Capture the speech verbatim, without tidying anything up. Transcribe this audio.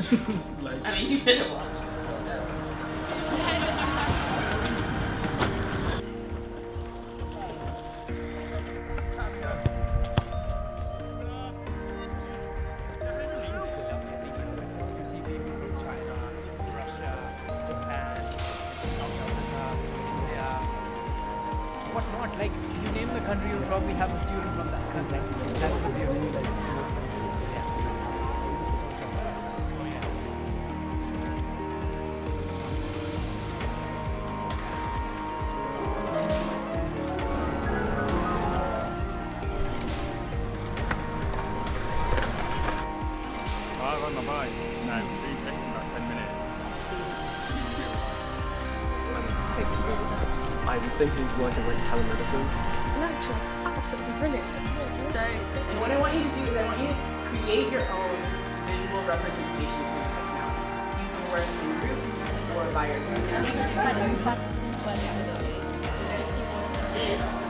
Like, I mean, you did it well. Whatnot, like you name the country, you'll probably have a student from that country. That's the beauty, like. Yeah. I run my bike now, so it takes about ten minutes. I'm thinking of working with telemedicine. Lecture, absolutely brilliant. So, and what I want you to do is I want you to create your own visual representation of your personality. You can work in groups or by yourself.